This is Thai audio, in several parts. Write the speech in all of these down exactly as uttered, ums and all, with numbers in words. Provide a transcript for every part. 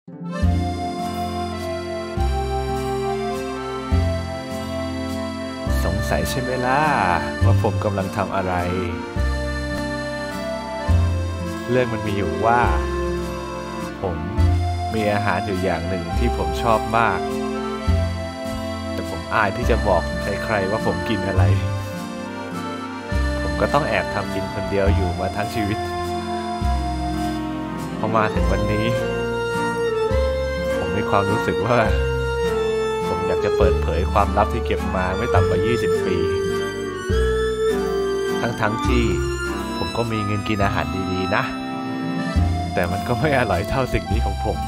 สงสัยใช่ไหมล่ะว่าผมกำลังทำอะไรเรื่องมันมีอยู่ว่าผมมีอาหารอยู่อย่างหนึ่งที่ผมชอบมากแต่ผมอายที่จะบอกใครๆว่าผมกินอะไรผมก็ต้องแอบทำกินคนเดียวอยู่มาทั้งชีวิตพอมาถึงวันนี้ผมมีความรู้สึกว่าผมอยากจะเปิดเผยความลับที่เก็บมาไม่ต่ำกว่ายี่สิบปีทั้งๆที่ผมก็มีเงินกินอาหารดีๆนะแต่มันก็ไม่อร่อยเท่าสิ่งนี้ของผม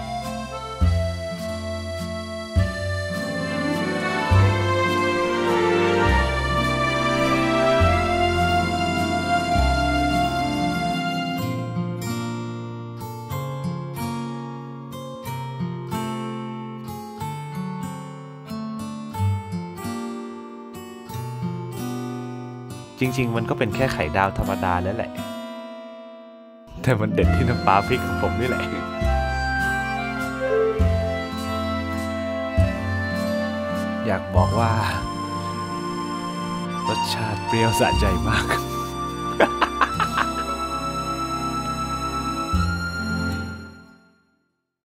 จริงๆมันก็เป็นแค่ไข่ดาวธรรมดาแล้วแหละแต่มันเด็ดที่น้ำปลาพริกของผมนี่แหละอยากบอกว่ารสชาติเปรี้ยวสะใจมาก